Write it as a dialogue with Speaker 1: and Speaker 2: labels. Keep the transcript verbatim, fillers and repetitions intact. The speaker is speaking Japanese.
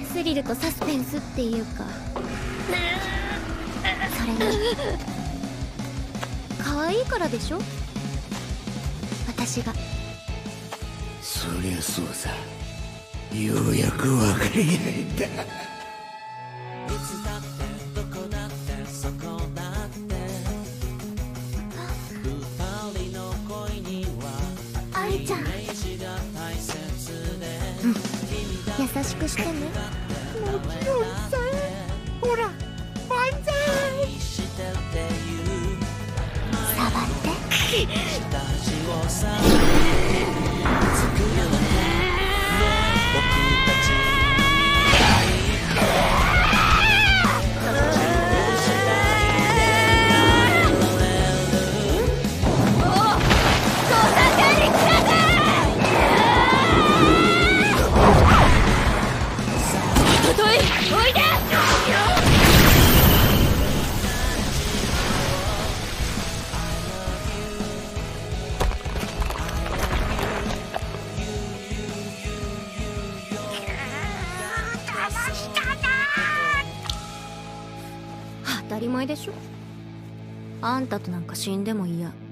Speaker 1: スリルとサスペンスっていうか、それに可愛いからでしょ、私が。
Speaker 2: そりゃそうさ。ようやく分かり合えた。
Speaker 1: 愛ちゃん、うん、優しくしてね。
Speaker 2: もちろんさ。ほら、万歳。
Speaker 1: 触って。当たり前でしょ。あんたとなんか死んでも嫌。